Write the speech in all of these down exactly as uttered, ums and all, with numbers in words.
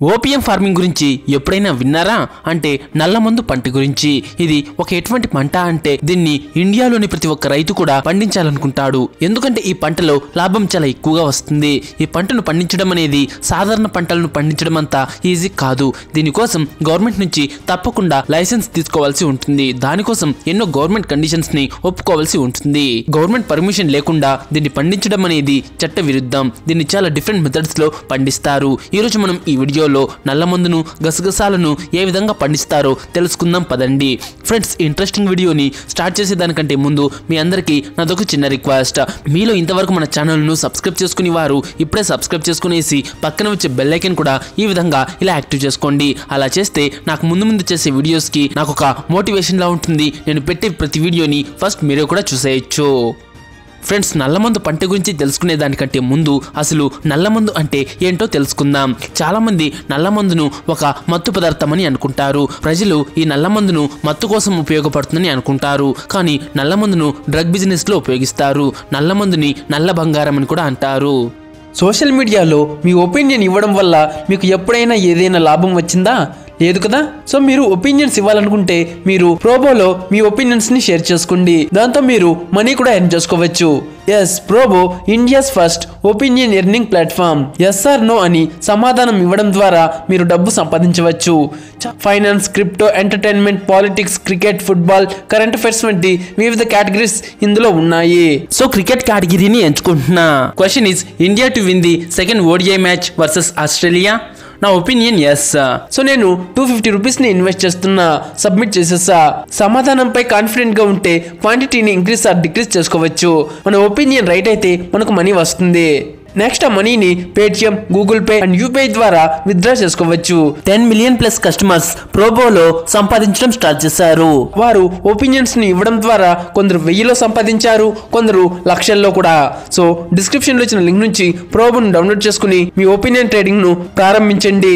OPM farming గురించి ఎప్పుడైనా విన్నారా? అంటే నల్లమందు పంట గురించి. ఇది ఒక ఎటువంటి పంట అంటే దీన్ని ఇండియాలోని ప్రతి ఒక్క రైతు కూడా పండించాలనుకుంటాడు. ఎందుకంటే ఈ పంటలో లాభం చాలా ఎక్కువగా వస్తుంది. ఈ పంటను పండించడం అనేది సాధారణ పంటలను పండించడం అంతా ఈజీ కాదు. దీనికోసం గవర్నమెంట్ నుంచి తప్పకుండా లైసెన్స్ తీసుకోవాల్సి ఉంటుంది. దానికోసం ఎన్నో గవర్నమెంట్ కండిషన్స్ ని ఒప్పుకోవాల్సి ఉంటుంది. గవర్నమెంట్ పర్మిషన్ లేకుండా దీన్ని పండించడం అనేది చట్ట విరుద్ధం. దీన్ని చాలా డిఫరెంట్ మెథడ్స్ లో పండిస్తారు. ఈ రోజు మనం ఈ వీడియోలో నల్లమందును గసగసాలను ఏ విధంగా పండిస్తారో తెలుసుకుందాం పదండి. ఫ్రెండ్స్, ఇంట్రెస్టింగ్ వీడియోని స్టార్ట్ చేసే దానికంటే ముందు మీ అందరికీ నాదొక చిన్న రిక్వెస్ట్. మీలో ఇంతవరకు మన ఛానల్ను సబ్స్క్రైబ్ చేసుకుని వారు ఇప్పుడే సబ్స్క్రైబ్ చేసుకునేసి పక్కన వచ్చే బెల్ ఐకాన్ కూడా ఈ విధంగా ఇలా యాక్టివ్ చేసుకోండి. అలా చేస్తే నాకు ముందు ముందు చేసే వీడియోస్కి నాకు ఒక మోటివేషన్ లా ఉంటుంది. నేను పెట్టే ప్రతి వీడియోని ఫస్ట్ మీరే కూడా చూసేయచ్చు. ఫ్రెండ్స్, నల్లమందు పంట గురించి తెలుసుకునే దానికంటే ముందు అసలు నల్లమందు అంటే ఏంటో తెలుసుకుందాం. చాలా మంది నల్లమందును ఒక మత్తు పదార్థం అని అనుకుంటారు. ప్రజలు ఈ నల్లమందును మత్తు కోసం ఉపయోగపడుతుందని అనుకుంటారు. కానీ నల్లమందును డ్రగ్ బిజినెస్ లో ఉపయోగిస్తారు. నల్లమందుని నల్ల బంగారం అని కూడా అంటారు. సోషల్ మీడియాలో మీ ఒపీనియన్ ఇవ్వడం వల్ల మీకు ఎప్పుడైనా ఏదైనా లాభం వచ్చిందా? లేదు కదా. సో మీరు ఒపీనియన్స్ ఇవ్వాలనుకుంటే మీరు ప్రోబోలో మీ ఒపీనియన్స్ ని షేర్ చేసుకోండి. దాంతో మీరు మనీ కూడా ఎర్న్ చేసుకోవచ్చు. Yes, Probo India's first opinion earning platform. Yes or no అని సమాధానం ఇవ్వడం ద్వారా మీరు డబ్బు సంపాదించవచ్చు. Finance, crypto, entertainment, politics, cricket, football, current affairs వంటి వివిధ కేటగిరీస్ ఇందులో ఉన్నాయి. సో క్రికెట్ కేటగిరీని ఎంచుకుంటున్నా. Question is, India to win the second ODI match versus Australia? నా ఒపీనియన్ ఎస్. సో నేను టూ ఫిఫ్టీ రూపీస్ ని ఇన్వెస్ట్ చేస్తున్నా. సబ్మిట్ చేసేసా. సమాధానంపై కాన్ఫిడెంట్ గా ఉంటే క్వాంటిటీని ఇంక్రీజ్ ఆర్ డిక్రీజ్ చేసుకోవచ్చు. మన ఒపీనియన్ రైట్ అయితే మనకు మనీ వస్తుంది. నెక్స్ట్ ఆ మనీని Paytm, Google Pay and UPI ద్వారా విత్డ్రా చేసుకోవచ్చు. టెన్ మిలియన్ ప్లస్ కస్టమర్స్ ప్రోబోలో సంపాదించడం స్టార్ట్ చేశారు. వారు ఒపీనియన్స్ ని ఇవ్వడం ద్వారా కొందరు వెయ్యిలో సంపాదించారు, కొందరు లక్షల్లో కూడా. సో డిస్క్రిప్షన్ లో ఇచ్చిన లింక్ నుంచి ప్రోబోను డౌన్లోడ్ చేసుకుని మీ ఒపీనియన్ ట్రేడింగ్ ను ప్రారంభించండి.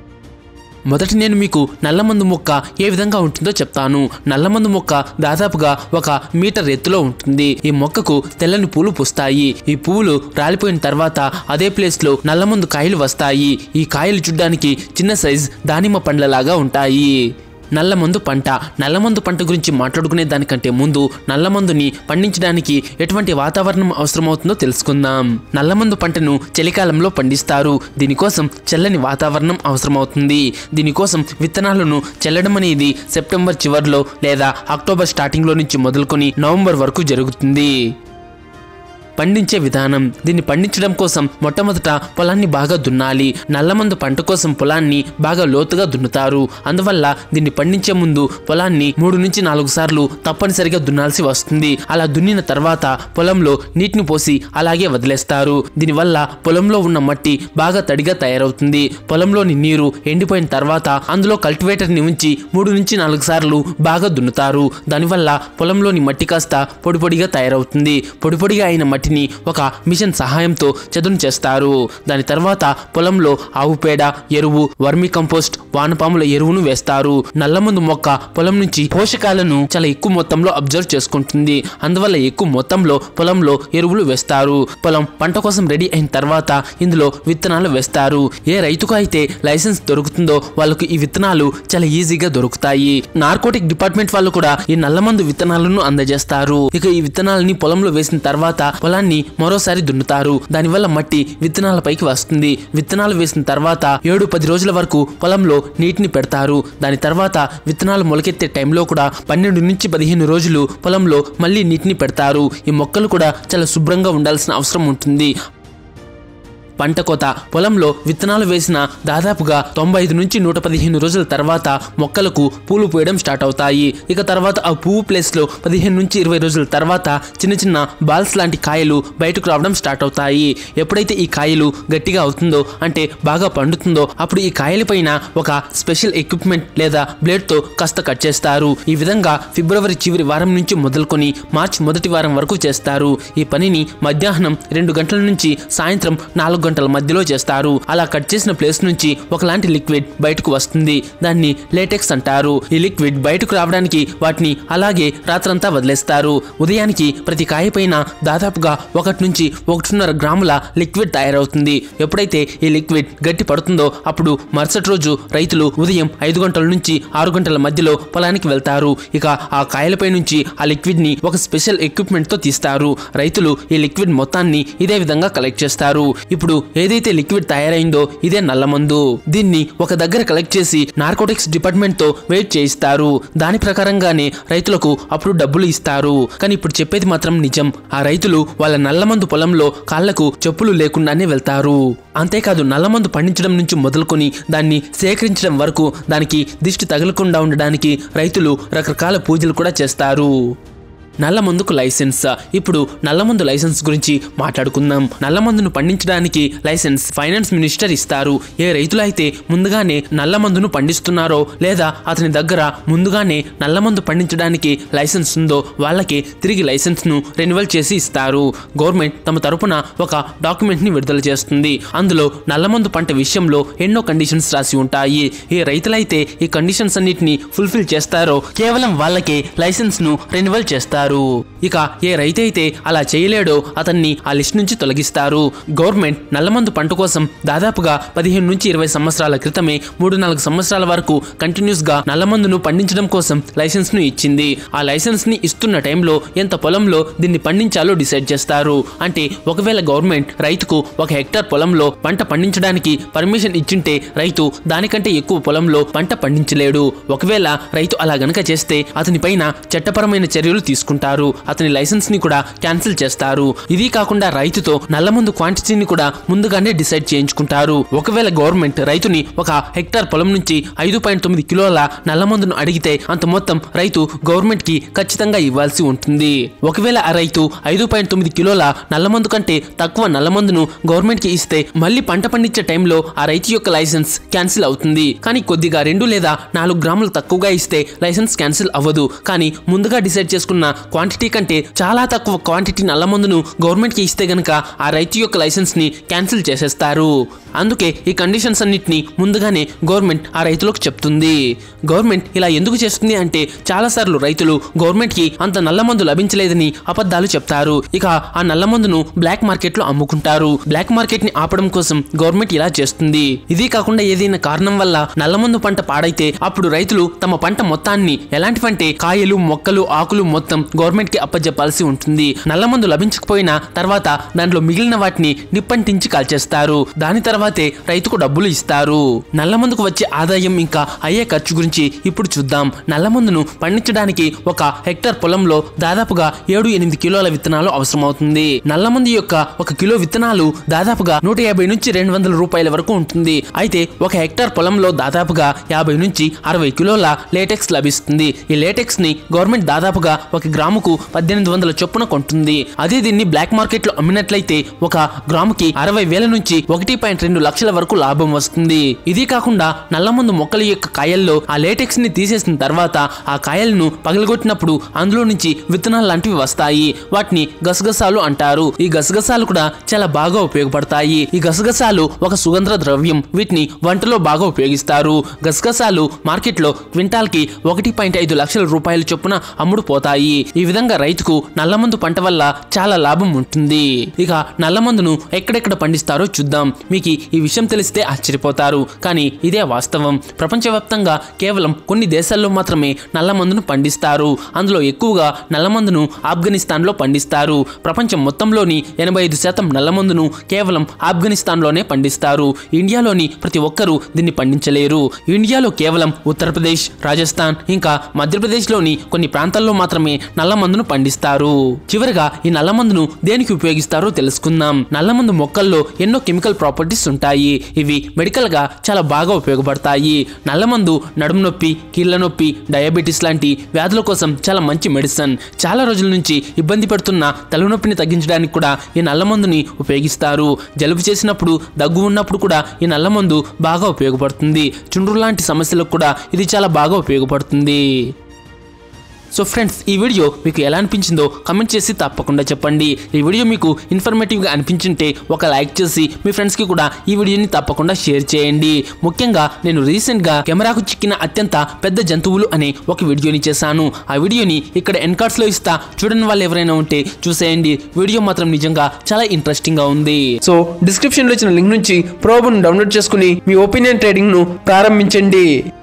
మొదట నేను మీకు నల్లమందు మొక్క ఏ విధంగా ఉంటుందో చెప్తాను. నల్లమందు మొక్క దాదాపుగా ఒక మీటర్ ఎత్తులో ఉంటుంది. ఈ మొక్కకు తెల్లని పూలు పూస్తాయి. ఈ పువ్వులు రాలిపోయిన తర్వాత అదే ప్లేస్ లో నల్లమందు కాయలు వస్తాయి. ఈ కాయలు చూడ్డానికి చిన్న సైజ్ దానిమ్మ పండ్లలాగా ఉంటాయి. నల్లమందు పంట. నల్లమందు పంట గురించి మాట్లాడుకునే దానికంటే ముందు నల్లమందుని పండించడానికి ఎటువంటి వాతావరణం అవసరమవుతుందో తెలుసుకుందాం. నల్లమందు పంటను చలికాలంలో పండిస్తారు. దీనికోసం చల్లని వాతావరణం అవసరమవుతుంది. దీనికోసం విత్తనాలను చల్లడం అనేది సెప్టెంబర్ చివరిలో లేదా అక్టోబర్ స్టార్టింగ్ లో నుంచి మొదలుకొని నవంబర్ వరకు జరుగుతుంది. పండించే విధానం. దీన్ని పండించడం కోసం మొట్టమొదట పొలాన్ని బాగా దున్నాలి. నల్లమందు పంట కోసం పొలాన్ని బాగా లోతుగా దున్నుతారు. అందువల్ల దీన్ని పండించే ముందు పొలాన్ని మూడు నుంచి నాలుగు సార్లు తప్పనిసరిగా దున్నాల్సి వస్తుంది. అలా దున్నిన తర్వాత పొలంలో నీటిని పోసి అలాగే వదిలేస్తారు. దీనివల్ల పొలంలో ఉన్న మట్టి బాగా తడిగా తయారవుతుంది. పొలంలోని నీరు ఎండిపోయిన తర్వాత అందులో కల్టివేటర్ ని ఉంచి మూడు నుంచి నాలుగు సార్లు బాగా దున్నుతారు. దానివల్ల పొలంలోని మట్టి కాస్త పొడి పొడిగా తయారవుతుంది. పొడి పొడిగా అయిన మట్టి ఒక మిషన్ సహాయంతో చదును చేస్తారు. దాని తర్వాత పొలంలో ఆవు పేడ, ఎరువు, వర్మి కంపోస్ట్, వానపాముల ఎరువును వేస్తారు. నల్లమందు మొక్క పొలం నుంచి పోషకాలను చాలా ఎక్కువ మొత్తంలో అబ్జర్వ్ చేసుకుంటుంది. అందువల్ల ఎక్కువ మొత్తంలో పొలంలో ఎరువులు వేస్తారు. పొలం పంట కోసం రెడీ అయిన తర్వాత ఇందులో విత్తనాలు వేస్తారు. ఏ రైతుకు అయితే లైసెన్స్ దొరుకుతుందో వాళ్ళకు ఈ విత్తనాలు చాలా ఈజీగా దొరుకుతాయి. నార్కోటిక్ డిపార్ట్మెంట్ వాళ్ళు కూడా ఈ నల్లమందు విత్తనాలను అందజేస్తారు. ఇక ఈ విత్తనాలని పొలంలో వేసిన తర్వాత పొలాన్ని మరోసారి దున్నుతారు. దానివల్ల మట్టి విత్తనాల పైకి వస్తుంది. విత్తనాలు వేసిన తర్వాత ఏడు పది రోజుల వరకు పొలంలో నీటిని పెడతారు. దాని తర్వాత విత్తనాలు మొలకెత్తే టైంలో కూడా పన్నెండు నుంచి పదిహేను రోజులు పొలంలో మళ్ళీ నీటిని పెడతారు. ఈ మొక్కలు కూడా చాలా శుభ్రంగా ఉండాల్సిన అవసరం ఉంటుంది. పంట కోత. పొలంలో విత్తనాలు వేసిన దాదాపుగా తొంభై ఐదు నుంచి నూట పదిహేను రోజుల తర్వాత మొక్కలకు పూలు పూయడం స్టార్ట్ అవుతాయి. ఇక తర్వాత ఆ పువ్వు ప్లేస్ లో పదిహేను నుంచి ఇరవై రోజుల తర్వాత చిన్న చిన్న బాల్స్ లాంటి కాయలు బయటకు రావడం స్టార్ట్ అవుతాయి. ఎప్పుడైతే ఈ కాయలు గట్టిగా అవుతుందో అంటే బాగా పండుతుందో అప్పుడు ఈ కాయల పైన ఒక స్పెషల్ ఎక్విప్మెంట్ లేదా బ్లేడ్ తో కాస్త కట్ చేస్తారు. ఈ విధంగా ఫిబ్రవరి చివరి వారం నుంచి మొదలుకొని మార్చి మొదటి వారం వరకు చేస్తారు. ఈ పనిని మధ్యాహ్నం రెండు గంటల నుంచి సాయంత్రం నాలుగు నాలుగు గంటల మధ్యలో చేస్తారు. అలా కట్ చేసిన ప్లేస్ నుంచి ఒకలాంటి లిక్విడ్ బయటకు వస్తుంది. దాన్ని లేటెక్స్ అంటారు. ఈ లిక్విడ్ బయటకు రావడానికి వాటిని అలాగే రాత్రంతా వదిలేస్తారు. ఉదయానికి ప్రతి కాయ పైన దాదాపుగా ఒకటి నుంచి ఒకటిన్నర గ్రాముల లిక్విడ్ తయారవుతుంది. ఎప్పుడైతే ఈ లిక్విడ్ గట్టి పడుతుందో అప్పుడు మరుసటి రోజు రైతులు ఉదయం ఐదు గంటల నుంచి ఆరు గంటల మధ్యలో పొలానికి వెళ్తారు. ఇక ఆ కాయలపై నుంచి ఆ లిక్విడ్ ని ఒక స్పెషల్ ఎక్విప్మెంట్ తో తీస్తారు. రైతులు ఈ లిక్విడ్ మొత్తాన్ని ఇదే విధంగా కలెక్ట్ చేస్తారు. ఇప్పుడు ఏదైతే లిక్విడ్ తయారైందో ఇదే నల్లమందు. దీన్ని ఒక దగ్గర కలెక్ట్ చేసి నార్కోటిక్స్ డిపార్ట్మెంట్ తో వెయిట్ చేయిస్తారు. దాని ప్రకారంగానే రైతులకు అప్పుడు డబ్బులు ఇస్తారు. కానీ ఇప్పుడు చెప్పేది మాత్రం నిజం. ఆ రైతులు వాళ్ళ నల్లమందు పొలంలో కాళ్లకు చెప్పులు లేకుండానే వెళ్తారు. అంతేకాదు నల్లమందు పండించడం నుంచి మొదలుకొని దాన్ని సేకరించడం వరకు దానికి దిష్టి తగలకుండా ఉండడానికి రైతులు రకరకాల పూజలు కూడా చేస్తారు. నల్లమందుకు లైసెన్స్. ఇప్పుడు నల్లమందు లైసెన్స్ గురించి మాట్లాడుకుందాం. నల్లమందును పండించడానికి లైసెన్స్ ఫైనాన్స్ మినిస్టర్ ఇస్తారు. ఏ రైతులైతే ముందుగానే నల్లమందును పండిస్తున్నారో లేదా అతని దగ్గర ముందుగానే నల్లమందు పండించడానికి లైసెన్స్ ఉందో వాళ్ళకి తిరిగి లైసెన్స్ ను రెన్యువల్ చేసి ఇస్తారు. గవర్నమెంట్ తమ తరపున ఒక డాక్యుమెంట్ ని విడుదల చేస్తుంది. అందులో నల్లమందు పంట విషయంలో ఎన్నో కండిషన్స్ రాసి ఉంటాయి. ఏ రైతులైతే ఈ కండిషన్స్ అన్నిటిని ఫుల్ఫిల్ చేస్తారో కేవలం వాళ్ళకే లైసెన్స్ ను రెన్యువల్ చేస్తారు. ఇక ఏ రైతైతే అలా చేయలేడో అతన్ని ఆ లిస్ట్ నుంచి తొలగిస్తారు. గవర్నమెంట్ నల్లమందు పంట కోసం దాదాపుగా పదిహేను నుంచి ఇరవై సంవత్సరాల క్రితమే మూడు నాలుగు సంవత్సరాల వరకు కంటిన్యూస్ గా నల్లమందును పండించడం కోసం లైసెన్స్ ను ఇచ్చింది. ఆ లైసెన్స్ ని ఇస్తున్న టైంలో ఎంత పొలంలో దీన్ని పండించాలో డిసైడ్ చేస్తారు. అంటే ఒకవేళ గవర్నమెంట్ రైతుకు ఒక హెక్టార్ పొలంలో పంట పండించడానికి పర్మిషన్ ఇచ్చింటే రైతు దానికంటే ఎక్కువ పొలంలో పంట పండించలేడు. ఒకవేళ రైతు అలా గనక చేస్తే అతని పైన చట్టపరమైన చర్యలు తీసుకుంటారు. అతని లైసెన్స్ ని కూడా క్యాన్సిల్ చేస్తారు. ఇది కాకుండా రైతుతో నల్లమందు క్వాంటిటీని కూడా ముందుగానే డిసైడ్ చేయించుకుంటారు. ఒకవేళ గవర్నమెంట్ రైతుని ఒక హెక్టార్ పొలం నుంచి ఐదు పాయింట్ తొమ్మిది కిలోల నల్లమందును అడిగితే అంత మొత్తం రైతు గవర్నమెంట్ కి ఖచ్చితంగా ఇవ్వాల్సి ఉంటుంది. ఒకవేళ ఆ రైతు ఐదు పాయింట్ తొమ్మిది కిలోల నల్లమందు కంటే తక్కువ నల్లమందును గవర్నమెంట్ కి ఇస్తే మళ్ళీ పంట పండించే టైంలో ఆ రైతు యొక్క లైసెన్స్ క్యాన్సిల్ అవుతుంది. కానీ కొద్దిగా రెండు లేదా నాలుగు గ్రాములు తక్కువగా ఇస్తే లైసెన్స్ క్యాన్సిల్ అవ్వదు. కానీ ముందుగా డిసైడ్ చేసుకున్న క్వాంటిటీ కంటే చాలా తక్కువ క్వాంటిటీ నల్లమందును గవర్నమెంట్ కి ఇస్తే గనక ఆ రైతు యొక్క లైసెన్స్ ని క్యాన్సిల్ చేసేస్తారు. అందుకే ఈ కండిషన్స్ అన్నిటిని ముందుగానే గవర్నమెంట్ ఆ రైతులకు చెప్తుంది. గవర్నమెంట్ ఇలా ఎందుకు చేస్తుంది అంటే చాలా సార్లు రైతులు గవర్నమెంట్ కి అంత నల్లమందు లభించలేదని అబద్ధాలు చెప్తారు. ఇక ఆ నల్లమందును బ్లాక్ మార్కెట్ లో అమ్ముకుంటారు. బ్లాక్ మార్కెట్ ని ఆపడం కోసం గవర్నమెంట్ ఇలా చేస్తుంది. ఇది కాకుండా ఏదైనా కారణం వల్ల నల్లమందు పంట పాడైతే అప్పుడు రైతులు తమ పంట మొత్తాన్ని ఎలాంటివంటే కాయలు మొక్కలు ఆకులు మొత్తం గవర్నమెంట్ కి అప్పజెప్పాల్సి ఉంటుంది. నల్లమందు లభించకపోయినా తర్వాత దాంట్లో మిగిలిన వాటిని నిప్పంటించి కాల్చేస్తారు. దాని తర్వాతే రైతుకు డబ్బులు ఇస్తారు. నల్లమందుకు వచ్చే ఆదాయం ఇంకా అయ్యే ఖర్చు గురించి ఇప్పుడు చూద్దాం. నల్లమందును పండించడానికి ఒక హెక్టార్ పొలంలో దాదాపుగా ఏడు ఎనిమిది కిలోల విత్తనాలు అవసరమవుతుంది. నల్లమందు యొక్క ఒక కిలో విత్తనాలు దాదాపుగా నూట యాభై నుంచి రెండు వందల రూపాయల వరకు ఉంటుంది. అయితే ఒక హెక్టార్ పొలంలో దాదాపుగా యాభై నుంచి అరవై కిలోల లేటెక్స్ లభిస్తుంది. ఈ లేటెక్స్ ని గవర్నమెంట్ దాదాపుగా ఒక గ్రాముకు పద్దెనిమిది వందల చొప్పున కొంటుంది. అదే దీన్ని బ్లాక్ మార్కెట్ లో అమ్మినట్లయితే ఒక గ్రాముకి అరవై వేల నుంచి ఒకటి పాయింట్ రెండు లక్షల వరకు లాభం వస్తుంది. ఇది కాకుండా నల్లమందు మొక్కల యొక్క కాయల్లో ఆ లేటెక్స్ ని తీసేసిన తర్వాత ఆ కాయలను పగలగొట్టినప్పుడు అందులో నుంచి విత్తనాలు లాంటివి వస్తాయి. వాటిని గసగసాలు అంటారు. ఈ గసగసాలు కూడా చాలా బాగా ఉపయోగపడతాయి. ఈ గసగసాలు ఒక సుగంధ ద్రవ్యం. వీటిని వంటలో బాగా ఉపయోగిస్తారు. గసగసాలు మార్కెట్ లో క్వింటాల్ కి ఒకటి పాయింట్ ఐదు లక్షల రూపాయల చొప్పున అమ్ముడు పోతాయి. ఈ విధంగా రైతుకు నల్లమందు పంట వల్ల చాలా లాభం ఉంటుంది. ఇక నల్లమందును ఎక్కడెక్కడ పండిస్తారో చూద్దాం. మీకు ఈ విషయం తెలిస్తే ఆశ్చర్యపోతారు. కానీ ఇదే వాస్తవం. ప్రపంచవ్యాప్తంగా కేవలం కొన్ని దేశాల్లో మాత్రమే నల్లమందును పండిస్తారు. అందులో ఎక్కువగా నల్లమందును ఆఫ్ఘనిస్తాన్ లో పండిస్తారు. ప్రపంచం మొత్తంలోని ఎనభై ఐదు శాతం నల్లమందును కేవలం ఆఫ్ఘనిస్తాన్ లోనే పండిస్తారు. ఇండియాలోని ప్రతి ఒక్కరూ దీన్ని పండించలేరు. ఇండియాలో కేవలం ఉత్తరప్రదేశ్, రాజస్థాన్ ఇంకా మధ్యప్రదేశ్ లోని కొన్ని ప్రాంతాల్లో మాత్రమే నల్లమందును పండిస్తారు. చివరిగా ఈ నల్లమందును దేనికి ఉపయోగిస్తారో తెలుసుకుందాం. నల్లమందు మొక్కల్లో ఎన్నో కెమికల్ ప్రాపర్టీస్ ఉంటాయి. ఇవి మెడికల్ గా చాలా బాగా ఉపయోగపడతాయి. నల్లమందు నడుము నొప్పి, కీళ్ల నొప్పి, డయాబెటీస్ లాంటి వ్యాధుల కోసం చాలా మంచి మెడిసిన్. చాలా రోజుల నుంచి ఇబ్బంది పడుతున్న తలనొప్పిని తగ్గించడానికి కూడా ఈ నల్లమందుని ఉపయోగిస్తారు. జలుబు చేసినప్పుడు, దగ్గు ఉన్నప్పుడు కూడా ఈ నల్లమందు బాగా ఉపయోగపడుతుంది. చుండ్రు లాంటి సమస్యలకు కూడా ఇది చాలా బాగా ఉపయోగపడుతుంది. సో ఫ్రెండ్స్, ఈ వీడియో మీకు ఎలా అనిపించిందో కమెంట్ చేసి తప్పకుండా చెప్పండి. ఈ వీడియో మీకు ఇన్ఫర్మేటివ్గా అనిపించుంటే ఒక లైక్ చేసి మీ ఫ్రెండ్స్కి కూడా ఈ వీడియోని తప్పకుండా షేర్ చేయండి. ముఖ్యంగా నేను రీసెంట్గా కెమెరాకు చిక్కిన అత్యంత పెద్ద జంతువులు అనే ఒక వీడియోని చేశాను. ఆ వీడియోని ఇక్కడ ఎన్ కార్డ్స్లో ఇస్తా, చూడని వాళ్ళు ఎవరైనా ఉంటే చూసేయండి. వీడియో మాత్రం నిజంగా చాలా ఇంట్రెస్టింగ్గా ఉంది. సో డిస్క్రిప్షన్లో ఇచ్చిన లింక్ నుంచి ప్రోబోను డౌన్లోడ్ చేసుకుని మీ ఒపీనియన్ ట్రేడింగ్ను ప్రారంభించండి.